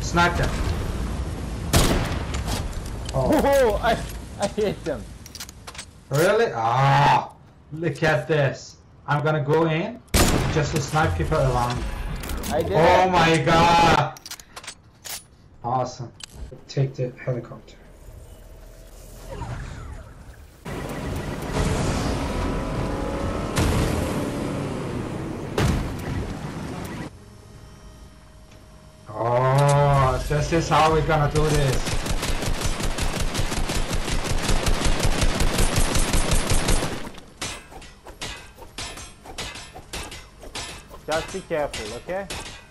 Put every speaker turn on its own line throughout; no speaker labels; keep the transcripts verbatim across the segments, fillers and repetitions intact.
Snipe them.
Oh, oh I, I hit them.
Really? Ah, look at this. I'm gonna go in just to snipe people around.
I did
Oh
it.
my god. Awesome. Take the helicopter. Oh, this is how we're gonna do this.
Just be careful, okay?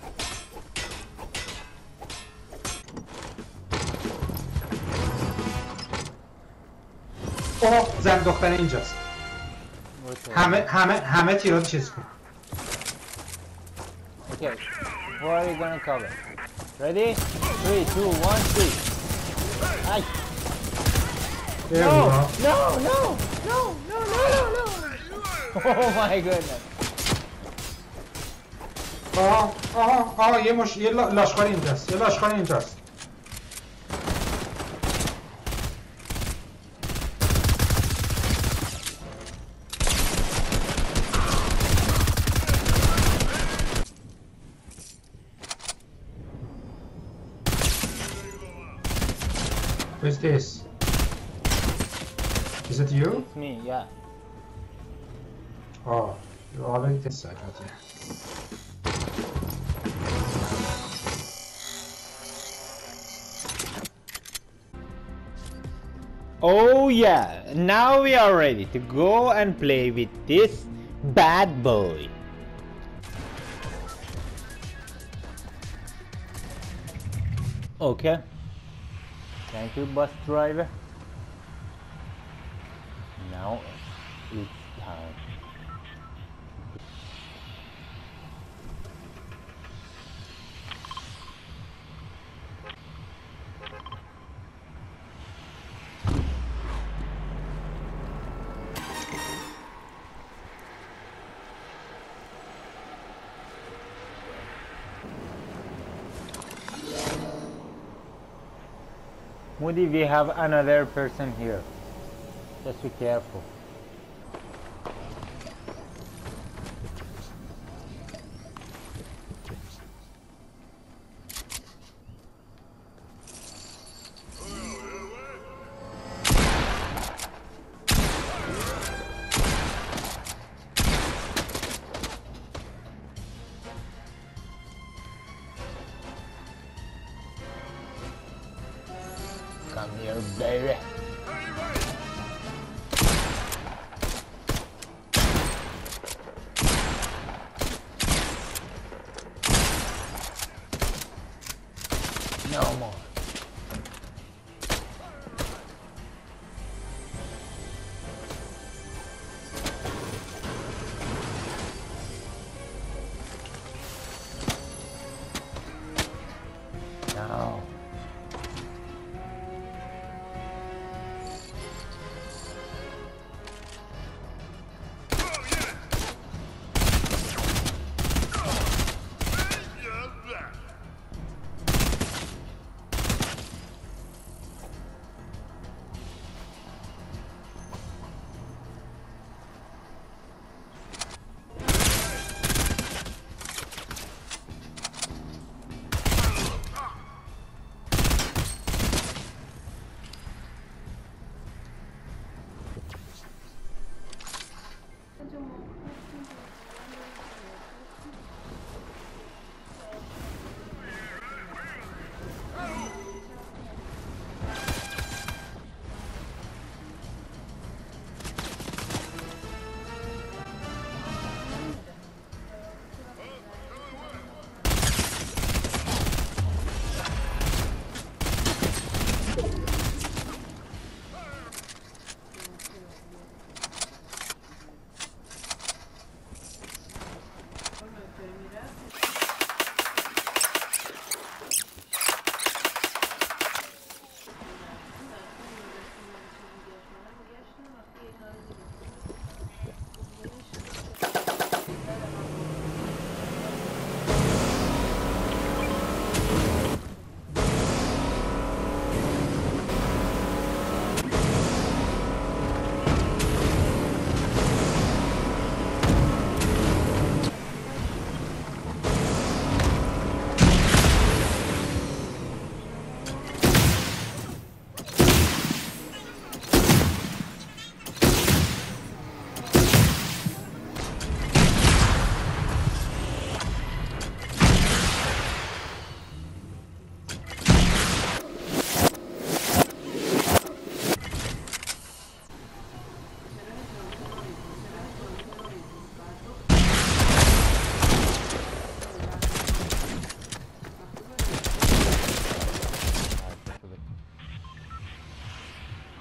اوه زن دختر اینجاست.
Okay.
همه همه همه تیرات چیز کن.
Okay. Where are you gonna cover? Ready? Three, two, one, three. Ay.
There
No!
we go.
No! No! No! No! No! No! No! Oh my goodness!
آه آه آه یه مش یه لا- لاشخوری اینجاست. یه لاشخوری اینجاست. Who's this? Is it you?
It's me, yeah.
Oh, you're already this side, okay.
Oh yeah, now we are ready to go and play with this bad boy. Okay. Thank you, bus driver. Now it's time. Moody, we have another person here. Just be careful. Come here, baby. No more. No.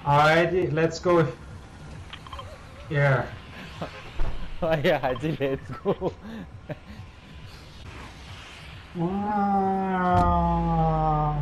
Alrighty, let's go. Here.
Oh yeah, Haji, let's go.
Wow.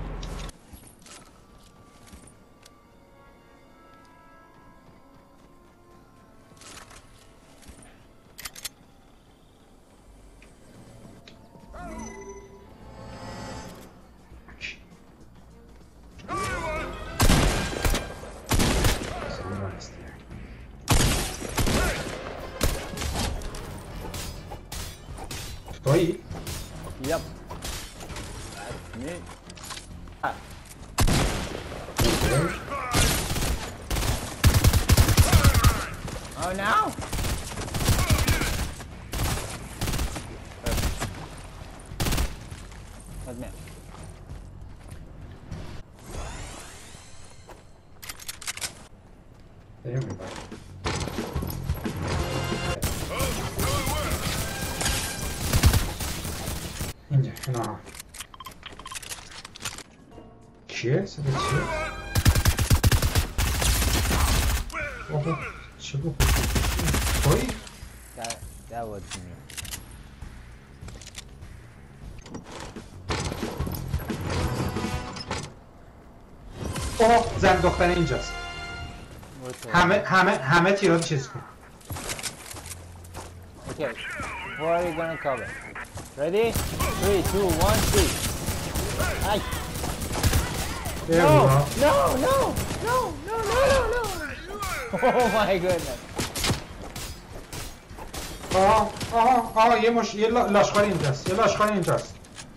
Stojí?
Yep. That's me. Ah. Oh no! That's me.
There we go. اینجا نه چیه؟ صدا چیه؟ اوه چه بود؟ توی؟
That, that was me.
اوه زن دختر اینجاست. همه همه همه تیرا چیز کن.
Okay, where are you gonna cover? Ready? Three, two, one, three. Ay.
There
No,
we go.
no, no, no, no, no, no, no. Oh my goodness.
آه آه آه یه مش یه لاشخوار اینجاست. یه لاشخوار اینجاست.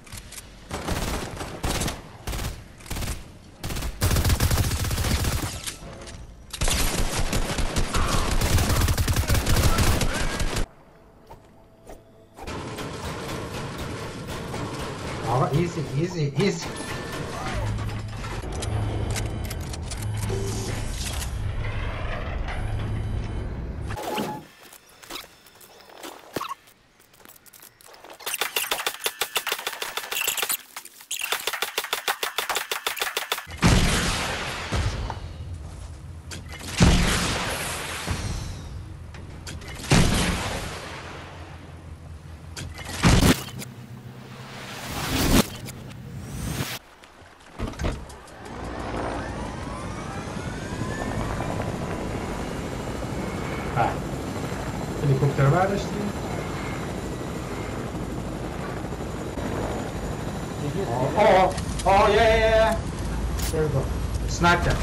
آقا easy easy easy. هلیکوپتر برداشتیم. Oh, oh, oh, yeah, yeah, yeah. There we go. Snipe them.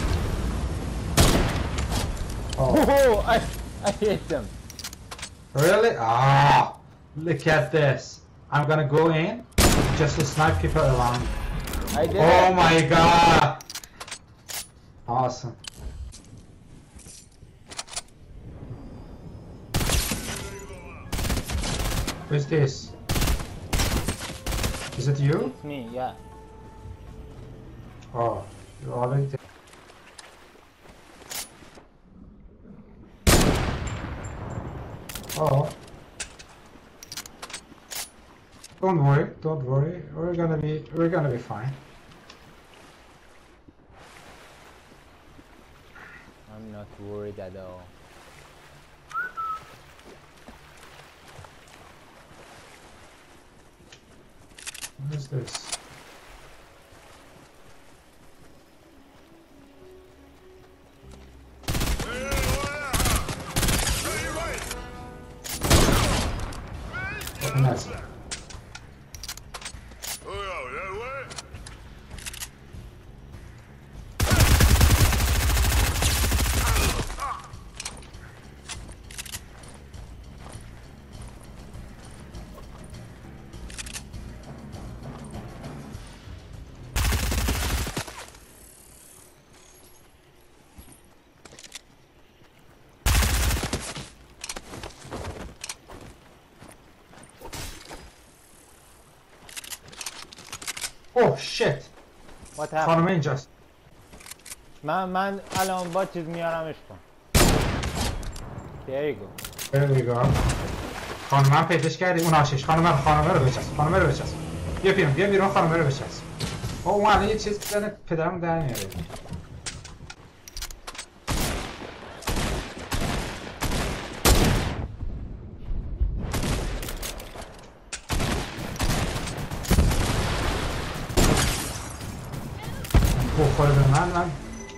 Oh.
Oh, I, I hit them.
Really? Ah, look at this. I'm gonna go in just to snipe people around.
I did
Oh
it.
my god. Awesome. Who's this? Is it you?
It's me, yeah.
Oh, you're already there. Oh. Don't worry, don't worry. We're gonna be we're gonna be fine.
I'm not worried at all.
What is this? What is that? Oh shit!
What happened?
خانم اینجاست.
من من الان با چیز میارمش کن. There you go.
There we go. خانم من پیداش کردی اون آشش. خانم خانم رو بچسب. خانم رو بچسب. بیا بیرون بیا بیرون خانم رو بچسب. او اون الان یه چیز بزنه پدرم در میاره. بخوره به من من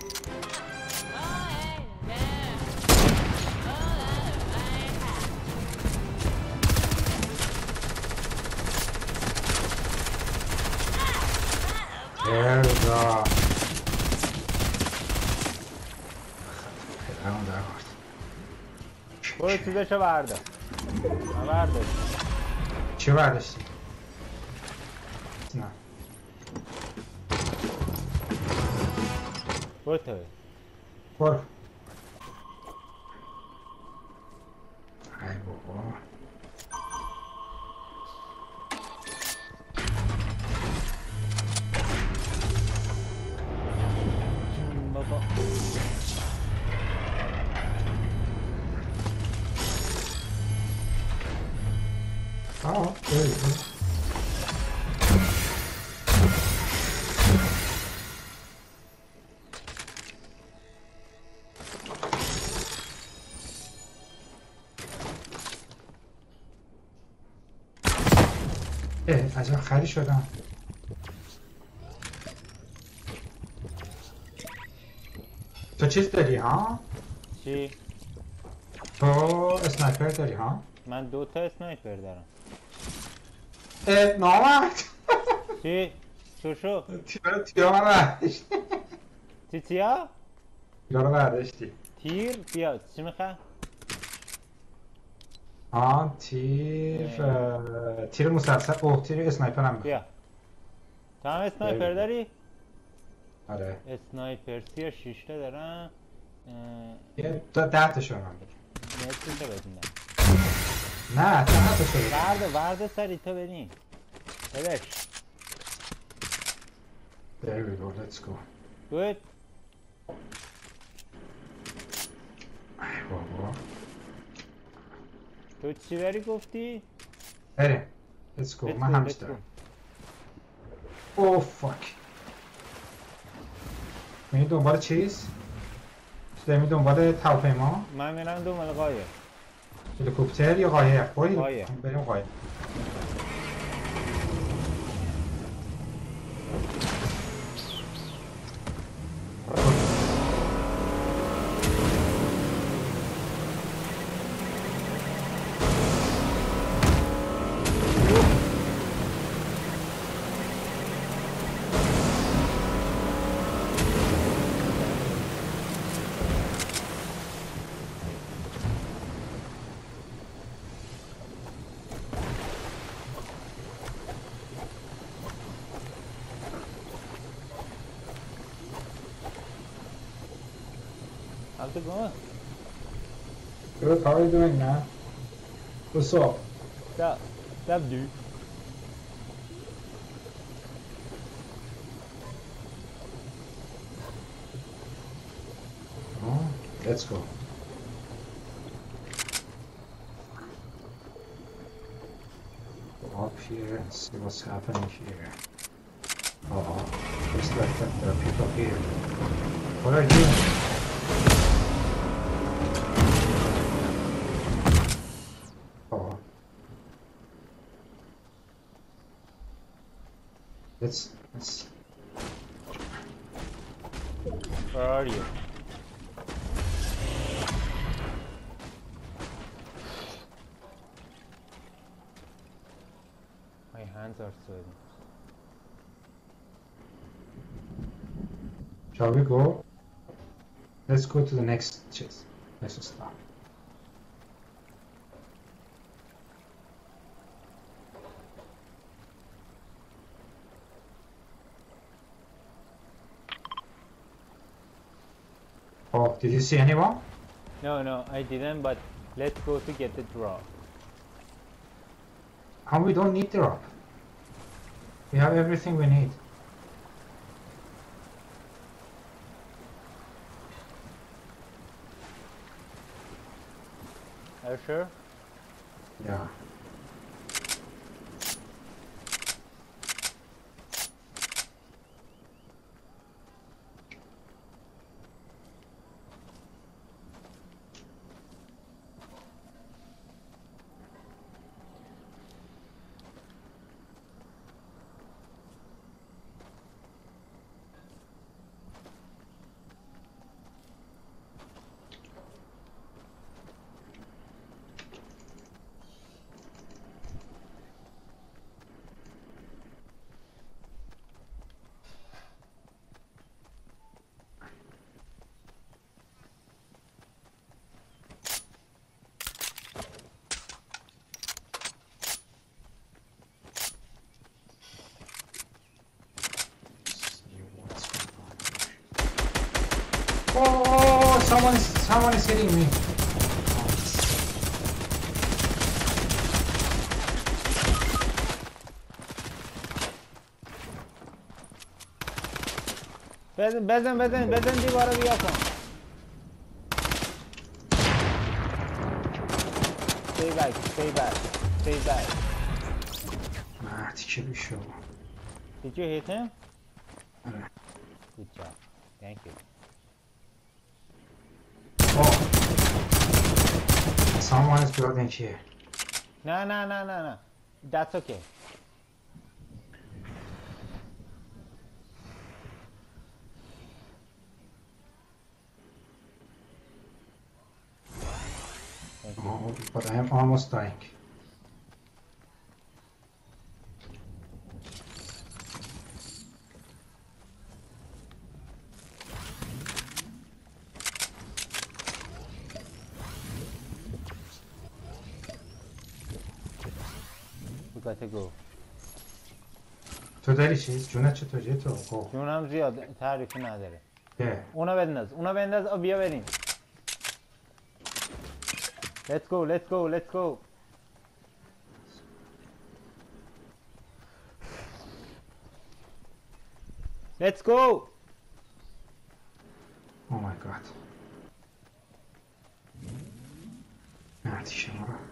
There we go. پدرمون در آورد.
برو چیزشو بردار. من برداشتم.
چی برداشتی؟ نه.
برو تو.
برو. ای بابا.
بابا.
آه خیلی اه عجب خری شدم تو چیز داری ها؟
چی؟
تو اسنایپر داری ها؟
من دو تا اسنایپر دارم.
اه نامرد
چی؟ شو شو؟
تیرا تیرا من برداشتی
چی چیا؟
تیرا رو برداشتی
تیر؟ بیا چی میخواه؟
آه تیر اه، تیر مسلسل اوه تیر اسنایپر هم
بیا.
میخوام
تو هم اسنایپر داری؟
آره
اسنایپر سی یا شیش تا دارم.
یه ده ده تاشو من بگم
نصفی تا بدیم
نه ده تاشو بگم
برده برده سری تو بریم بدش.
There we go, let's go.
Do it.
ای بابا
تو چی داری گفتی؟
بریم let's go
Let's
من
go,
همش
let's
دارم
go.
اوه فاک میری دنبال چیز؟ میری دنبال هواپیما؟
من میرم دنبال قایق.
هلیکوپتر یا قایق؟ برو
قایق.
بریم قایق
How's it going?
Good, how are you doing man? What's up?
What's up? What's up, dude?
Oh, let's go. Go up here and see what's happening here. Uh-oh, looks like that there are people here. What are you? Oh. Let's, let's...
Where are you? My hands are sweating.
Shall we go? Let's go to the next chest. Next stop. Oh, did you see anyone?
No, no, I didn't, but let's go to get the drop.
And we don't need the rock. We have everything we need.
Are you sure?
Yeah. Oh, someone is someone is hitting me.
بزن بزن بزن بزن دیوارو بیا کن. Stay back, stay back, stay back.
Ah, تیکه بیشو.
Did you hit him?
آره.
Good job. Thank you.
Oh. Someone is building here.
No, no, no, no, no. That's okay.
Oh, but I am almost dying.
We got to go.
تو داری چیز؟ جونت چطوریه تو؟ گو.
جونم زیاد تعریفی نداره.
که
اونا بنداز اونا بنداز آ بیا بریم. Let's go, let's go, let's go. Let's go.
Oh my god. آتیشه ما رو.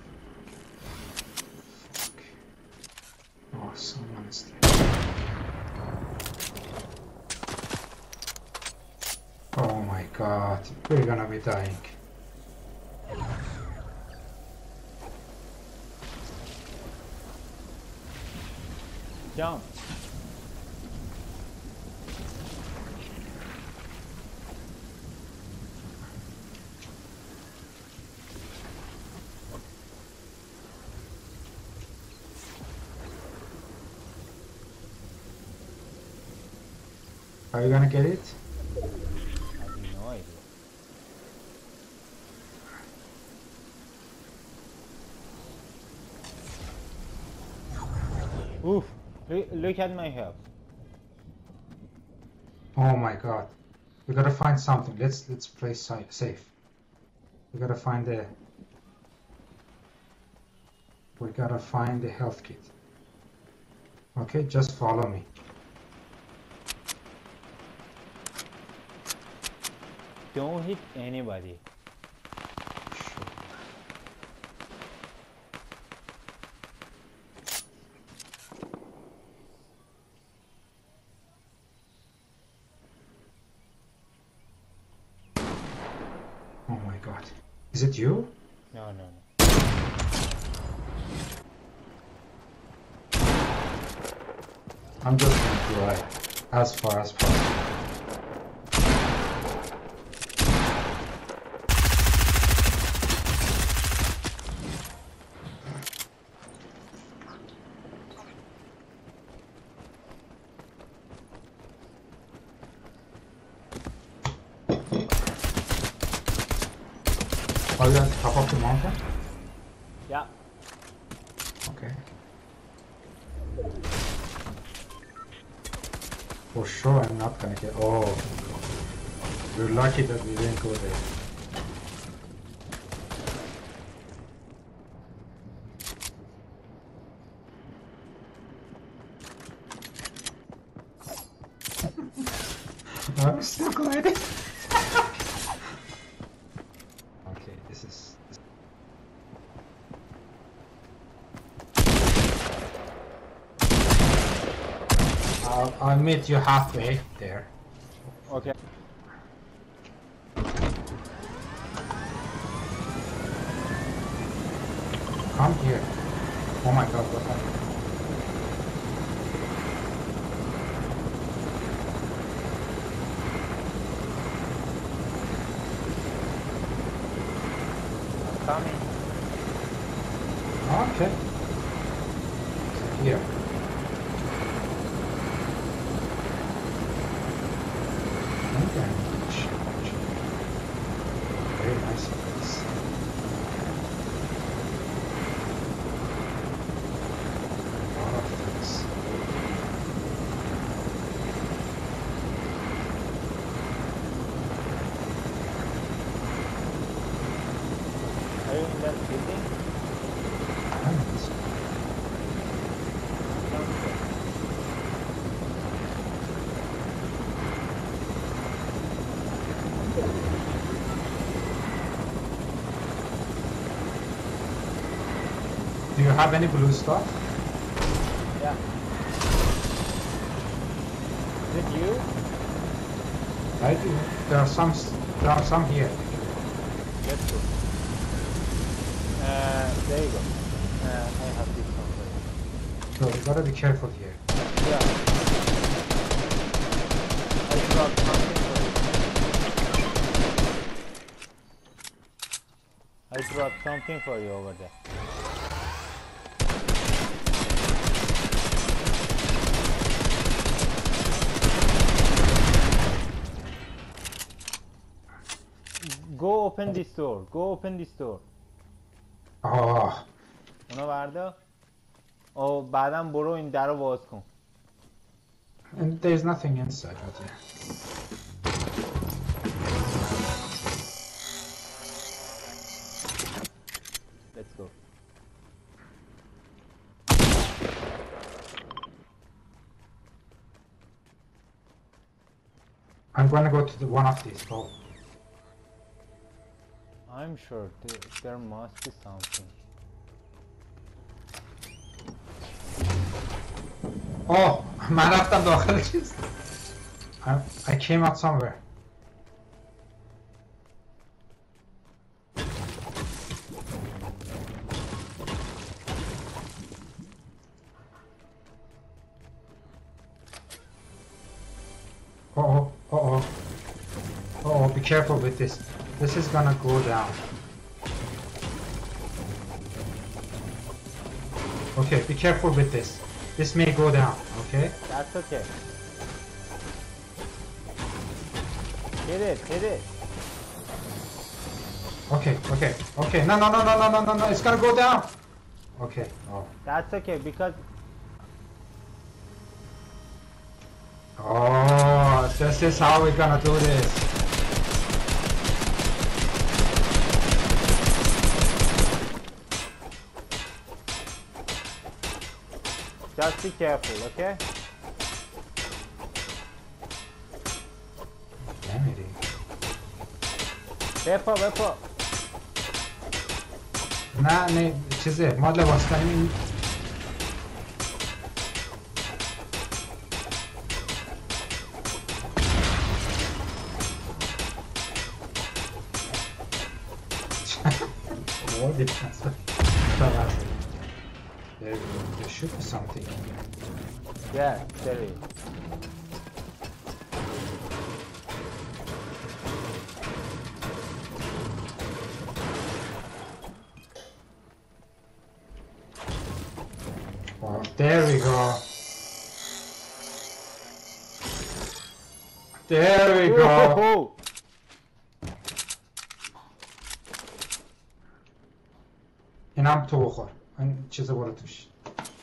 Oh, someone is there. Oh my god, we're gonna be dying.
Jump.
Are you gonna get it?
I have no idea. Oof. Look, look at my health.
Oh my god. We gotta find something. Let's let's play si safe. We gotta find the we gotta find the health kit. Okay, just follow me.
Don't hit anybody.
Oh my god. Is it you?
No, no, no.
I'm just gonna fly as far as possible. Are you on top of the mountain?
Yeah.
Okay. For sure I'm not gonna get... Oh. We're lucky that we didn't go there. I'm still gliding. Okay, this is... This I'll, I'll meet you halfway there.
Okay.
Come here. Oh my god, what happened?
Coming.
Okay. Here. Okay. Very nice place. A lot of things. Do you have any blue stuff?
Yeah. Is it you?
I do. There are some. There are some here.
Let's go. Uh, there you go. Uh, I have this one for you.
So you gotta be careful here.
Yeah. I dropped something for you. I dropped something for you over there. Go open this door. Go open this door.
Oh.
اونو بردا. او بعدم برو این در رو باز کن.
And there's nothing inside out there.
Let's go.
I'm gonna go to the one of these. Oh.
I'm sure there, there must be something.
Oh, من رفتم داخل چیز. I, I came out somewhere. Uh oh, uh oh. Uh oh, be careful with this. This is gonna go down. Okay, be careful with this. This may go down, okay?
That's okay. Hit it, hit it.
Okay, okay, okay. No, no, no, no, no, no, no, no. It's gonna go down. Okay. Oh.
That's okay because.
Oh, this is how we're gonna do this.
Just be careful, okay?
نمیری.
بپا بپا.
نه نه چیزه ما لباس کنیم. What did that? There, there should be something.
Yeah, there is.
Oh, there we go. There we go.
Whoa.
اینم تو بخور. این چیز برو توش.